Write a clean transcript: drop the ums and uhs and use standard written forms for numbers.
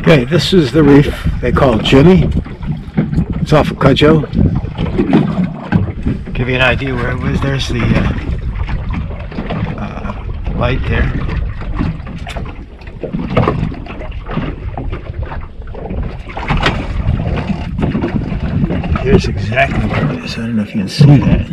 Okay, this is the reef they call Jimmy. It's off of Cudjoe. Give you an idea where it was. There's the light there. Here's exactly where it is. I don't know if you can see that.